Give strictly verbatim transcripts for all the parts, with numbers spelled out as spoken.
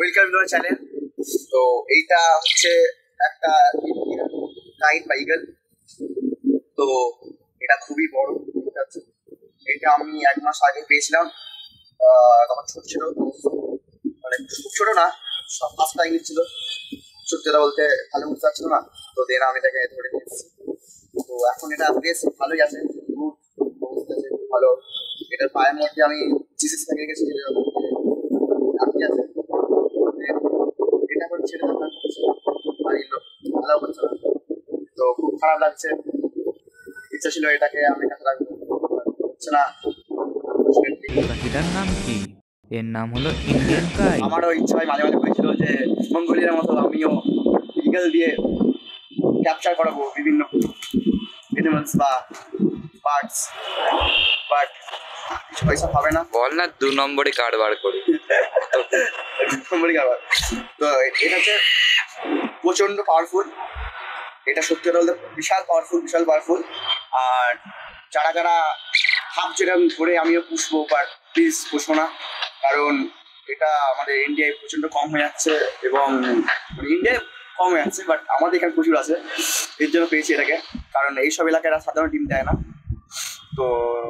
Welcome to channel. তো এইটা হচ্ছে একটা কাইট বা ইগল। তো এটা খুবই বড়। এটা আমি এক মাস আগে পেয়েছিলাম, তখন ছোট ছিল, মানে খুব ছোট না, সব পাঁচটা ইঞ্চ ছিল। সত্যিটা বলতে ভালো বুঝতে পারছিল না, তো দেন আমি এটাকে ধরে নিয়েছি। তো এখন এটা বেশ ভালোই আছে, গুড আছে, ভালো। এটার পায়ের মধ্যে আমি জিসিস থেকে রেখেছি, আপনি আছে এটা করে ছেড়ে দেওয়া ভালো করছে না, তো খুব খারাপ লাগছে। ইচ্ছা ছিল এটাকে আমি কাছে রাখবো, হচ্ছে না। পাখিটার নাম কি? এর নাম হলো ইন্ডিয়ান কাই। আমারও ইচ্ছা হয় মাঝে মাঝে করেছিল যে মঙ্গোলিয়ার মতো আমিও ইগল দিয়ে ক্যাপচার করাবো বিভিন্ন অ্যানিমালস বা বার্ডস, বাট কিছু পয়সা পাবে না। বল না দু নম্বরে কার্ড বার করি। দু নম্বরই কারবার। তো এটা হচ্ছে প্রচন্ড পাওয়ারফুল। এটা সত্যি কথা বলতে বিশাল পাওয়ারফুল, বিশাল পাওয়ারফুল। আর যারা যারা ভাবছেন করে আমিও পুষবো, বাট প্লিজ পুষবো না, কারণ এটা আমাদের ইন্ডিয়ায় প্রচন্ড কম হয়ে যাচ্ছে, এবং ইন্ডিয়ায় কম হয়ে যাচ্ছে, বাট আমাদের এখানে প্রচুর আছে, এর জন্য পেয়েছি এটাকে। কারণ এইসব এলাকায় সাধারণ ডিম দেয় না। তো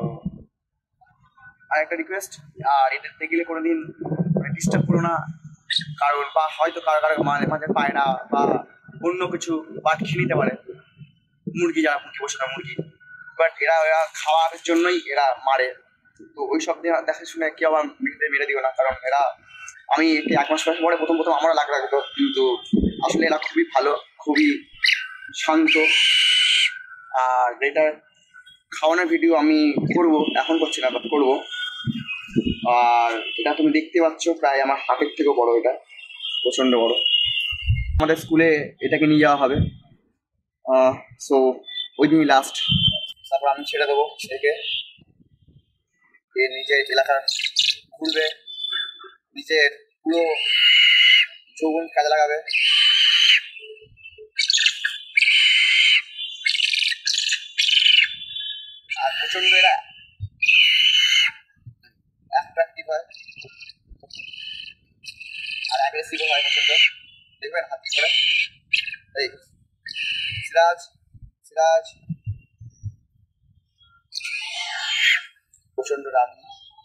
আর একটা রিকোয়েস্ট, আর এটা দেখতে গেলে কোনোদিন ডিস্টার্ব করো না, কারণ বা হয়তো কারো কারো মাঝে মাঝে পায়রা বা অন্য কিছু বাট খেয়ে নিতে পারে, মুরগি যারা মুরগি বসে না মুরগি, বাট এরা এরা খাওয়ার জন্যই এরা মারে। তো ওই সব দেখা শুনে কেউ আমার মেরে মেরে দিও না, কারণ এরা আমি এক মাস মাস পরে প্রথম প্রথম আমারও লাগ লাগতো, কিন্তু আসলে এরা খুবই ভালো, খুবই শান্ত। আর এটা খাওয়ানোর ভিডিও আমি করবো, এখন করছি না, বাট করবো। আর এটা তুমি দেখতে পাচ্ছ প্রায় আমার হাতের থেকেও বড়, এটা প্রচন্ড বড়। আমাদের স্কুলে এটাকে নিয়ে যাওয়া হবে, সো ওই দিনই লাস্ট, তারপর আমি ছেড়ে দেবো একে। এ নিজের এলাকা ঘুরবে, নিজের পুরো যৌবন কাজে লাগাবে। আর প্রচন্ড এরা অ্যাট্রাকটিভ হয় আর অ্যাগ্রেসিভ হয় প্রচন্ড। দেখবেন হাত করে এই সিরাজ সিরাজ প্রচন্ড রাগী।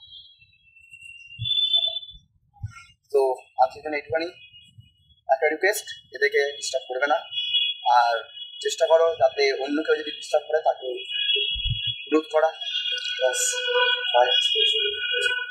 তো আজকের জন্য একটুখানি একটা রিকোয়েস্ট, এদেরকে ডিস্টার্ব করবে না, আর চেষ্টা করো যাতে অন্য কেউ যদি ডিস্টার্ব করে তাকে রোধ করা। বাস, বাই।